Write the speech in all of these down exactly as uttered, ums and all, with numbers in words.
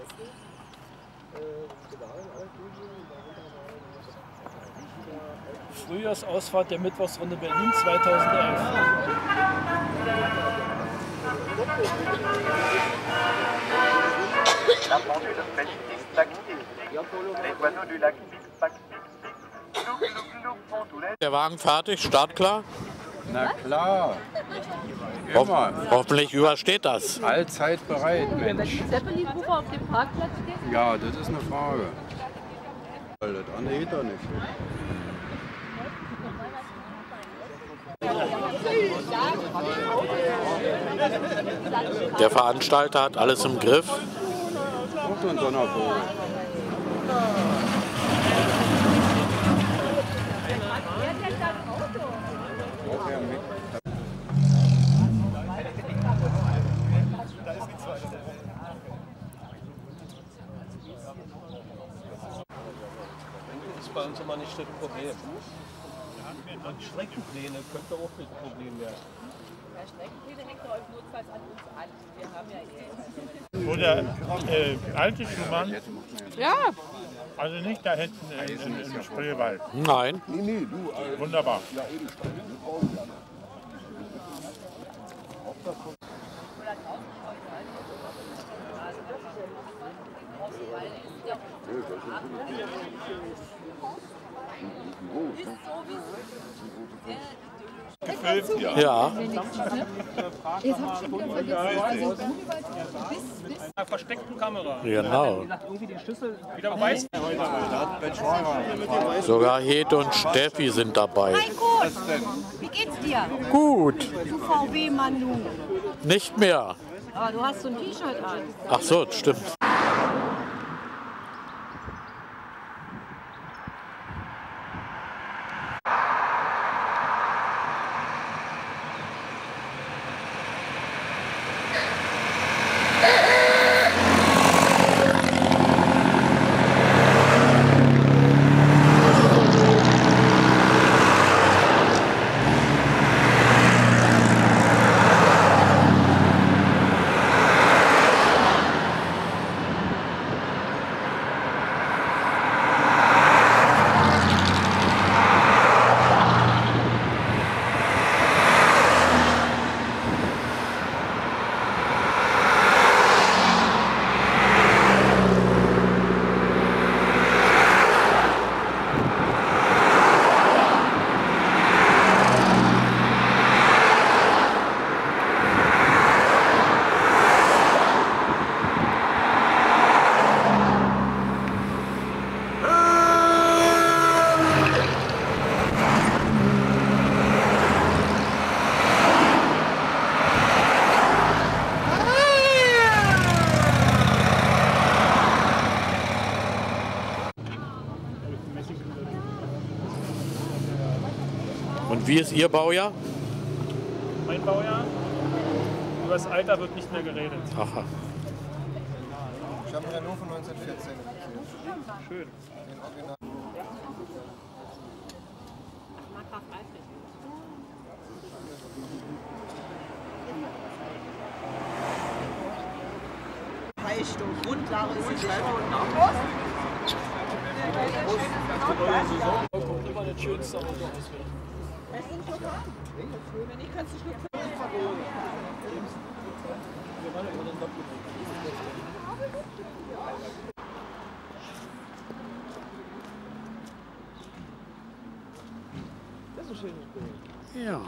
Frühjahrsausfahrt der Mittwochsrunde Berlin zweitausendelf. La pendule fait tic-tac, les oiseaux du lac tic-tac. Der Wagen fertig, startklar? Na klar. Ho Immer. hoffentlich übersteht das. Allzeit bereit, Mensch. Zeppelin-Rufer auf dem Parkplatz steht? Ja, das ist eine Frage. Weil das andere geht doch nicht. Der Veranstalter hat alles im Griff. Auch so ein Donnervogel. Das ist bei uns immer nicht das Problem. Und Streckenpläne könnte auch ein Problem werden. Ja, Streckenpläne hängt euch notfalls an uns an. Wir haben ja eh. Oder äh, alte Schumann, Ja, also nicht da hinten im, im, im Spreewald. Nein. Wunderbar. Gefällt dir? Ja. jetzt habt ihr schon wieder vergessen. Versteckten Kamera. Genau. Irgendwie den Schlüssel wieder weiß. Sogar Hed und Steffi sind dabei. Heiko, wie geht's dir? Gut. Du V W-Mann, du. Nicht mehr. Aber du hast so ein T-Shirt an. Ach so, das stimmt. Und wie ist Ihr Baujahr? Mein Baujahr? Über das Alter wird nicht mehr geredet. Aha. Ich habe einen Renault von neunzehnhundertvierzehn. Schön. Den Original. Heilstoff, Grundlage ist die Neue Saison kommt immer das schönste Auto aus. Wenn ich kannst du schnupfen. Das ist ein schönes Bild. Ja.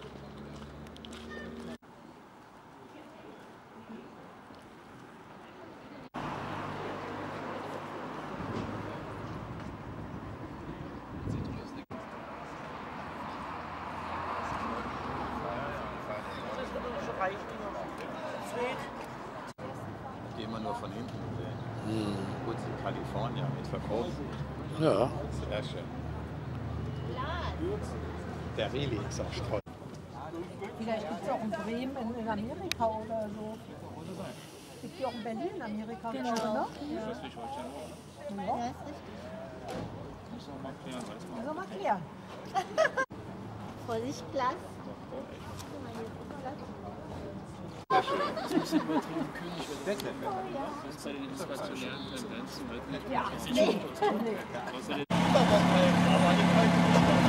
Die immer nur von hinten sehen. Hm. Gut, in Kalifornien mit verkauft. Ja. Sehr schön. Der Reli ist auch Streu. Vielleicht gibt es auch in Bremen in, in Amerika oder so. Gibt es auch in Berlin in Amerika? Genau. Oder? Ja. Ja. Ja, ist richtig. Müssen wir mal klären. Müssen wir mal klären. Vorsicht, Glas. sehr schön. Das ist ein bisschen übertrieben König und Wettbewerb. Das ist bei den inflationären Tendenzen halt nicht. Ja, nee. Nee. Aber die kalte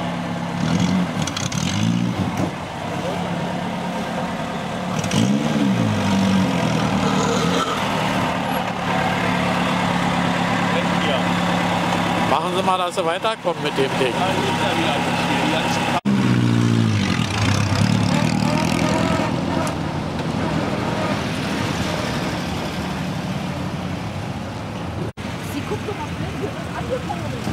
Machen Sie mal, dass Sie weiterkommen mit dem Ding. Sie guckt doch mal schnell, wie das angekommen ist.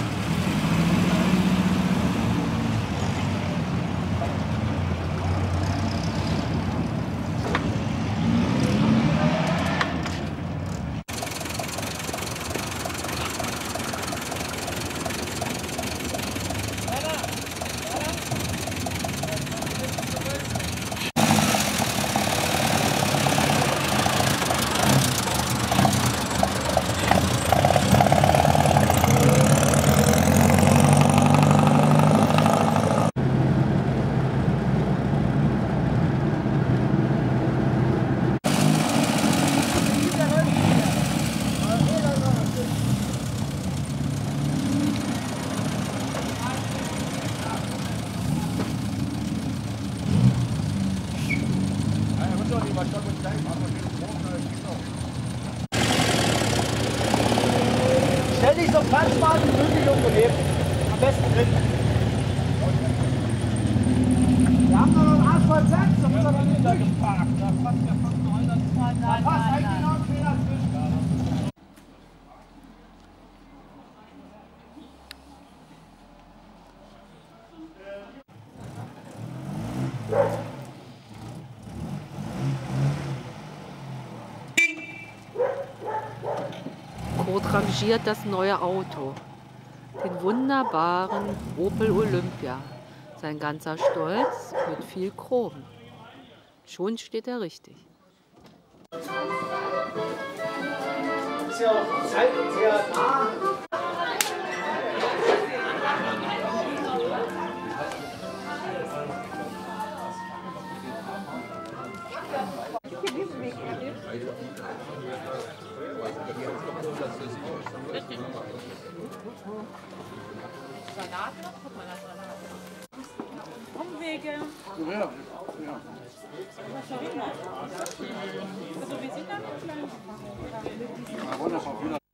Stell dich so platzsparend wie möglich irgendwo neben. Am besten drin. Wir haben noch einen Arsch voll Platz, da muss er dann nicht durchparken. Da passt ja fast noch einer. Da passt eigentlich genau ein Fehler zwischen. Kurt rangiert das neue Auto, den wunderbaren Opel Olympia. Sein ganzer Stolz mit viel Chrom. Schon steht er richtig. Ist ja auch Zeit sehr nah. Salat noch? Guck mal, das Salat. Umwege. Ja, ja. Also, wie sieht das aus? Wunderbar.